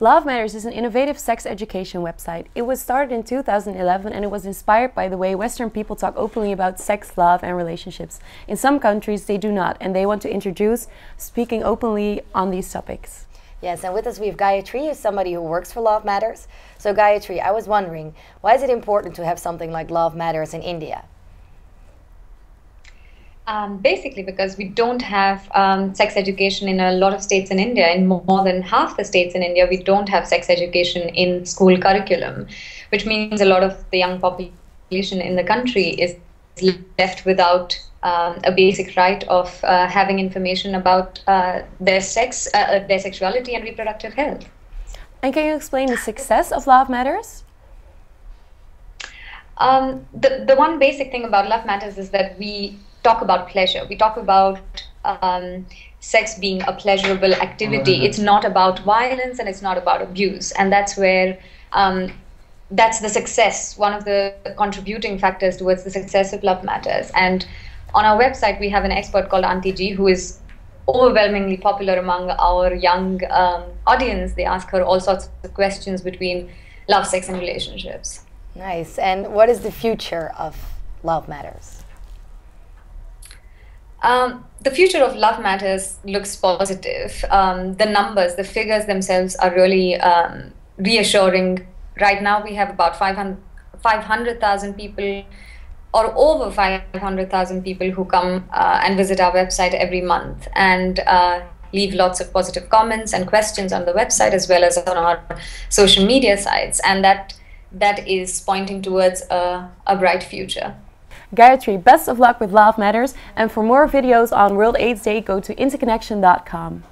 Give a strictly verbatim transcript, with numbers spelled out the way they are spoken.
Love Matters is an innovative sex education website. It was started in two thousand eleven and it was inspired by the way Western people talk openly about sex, love and relationships. In some countries they do not, and they want to introduce speaking openly on these topics. Yes, and with us we have Gayatri, who's somebody who works for Love Matters. So Gayatri, I was wondering, why is it important to have something like Love Matters in India? Um, basically because we don't have um, sex education in a lot of states in India. In more than half the states in India, we don't have sex education in school curriculum, which means a lot of the young population in the country is left without um, a basic right of uh, having information about uh, their sex, uh, their sexuality and reproductive health. And can you explain the success of Love Matters? Um, the, the one basic thing about Love Matters is that we talk about pleasure. We talk about um, sex being a pleasurable activity. Mm-hmm. It's not about violence and it's not about abuse. And that's where, um, that's the success, one of the contributing factors towards the success of Love Matters. And on our website, we have an expert called Auntie G, who is overwhelmingly popular among our young um, audience. They ask her all sorts of questions between love, sex, and relationships. Nice. And what is the future of Love Matters? Um, the future of Love Matters looks positive. Um, the numbers, the figures themselves are really um, reassuring. Right now we have about five hundred thousand people or over five hundred thousand people who come uh, and visit our website every month and uh, leave lots of positive comments and questions on the website as well as on our social media sites. And that, that is pointing towards a, a bright future. Gayatri, best of luck with Love Matters, and for more videos on World AIDS Day, go to interconnection dot com.